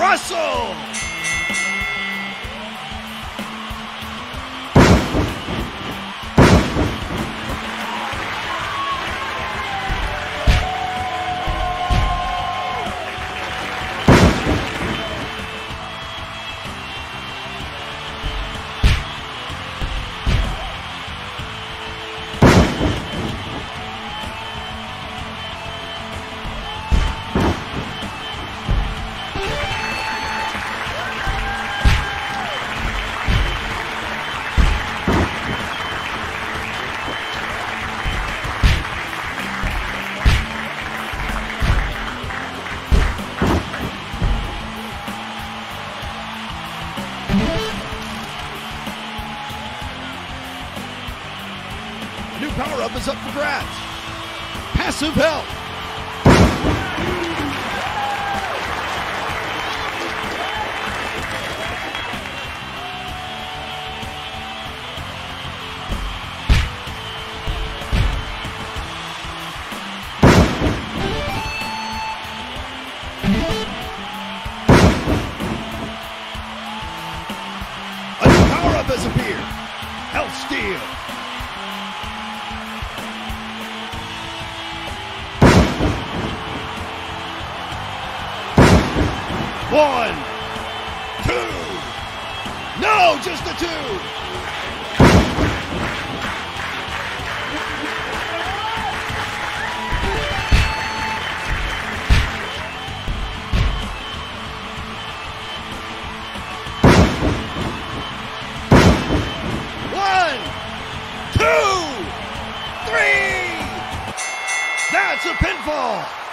Russell. New power-up is up for grabs. Passive help. A new power-up has appeared. Health Steal. One, two, no, just the two. One, two, three. That's a pinfall.